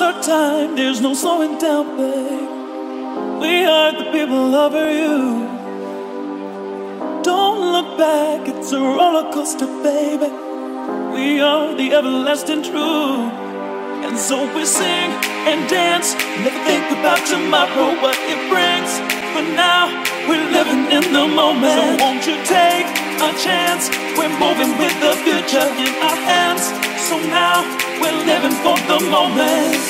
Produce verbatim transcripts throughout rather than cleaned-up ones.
our time, there's no slowing down, babe. We are the people over you. Don't look back, it's a roller coaster, baby. We are the everlasting truth. And so we sing and dance, never think about tomorrow, what it brings. But now we're living in the moment. So won't you take a chance? We're moving with the future in our hands. So now we're living for the moment.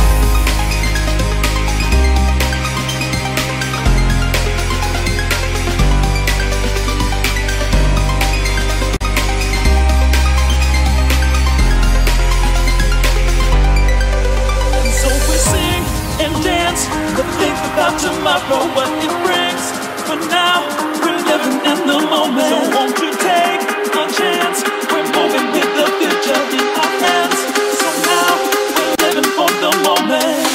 Never think about tomorrow, what it brings. But now we're living in the moment. So won't you take a chance? We're moving with the future in our hands. So now we're living for the moment.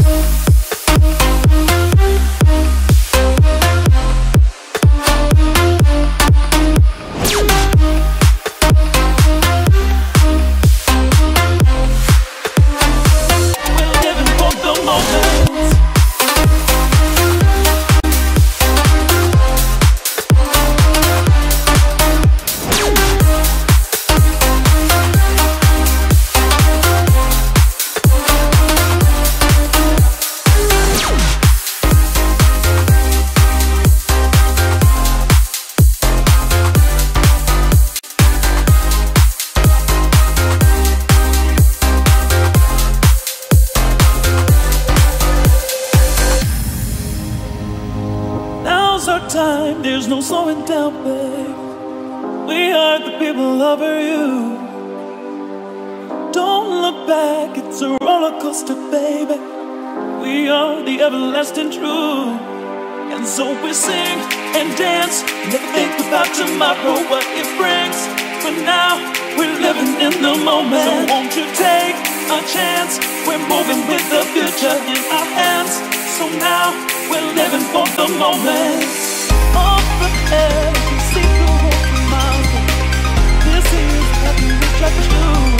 Our time, there's no slowing down, babe. We are the people over you. Don't look back, it's a roller coaster, baby. We are the everlasting truth. And so we sing and dance, never think about tomorrow, what it brings. But now we're living in the moment. So won't you take a chance? We're moving with the future in our hands. So now we're living for the moment. Up ahead, I can see the whole mountain. This is what we try to do.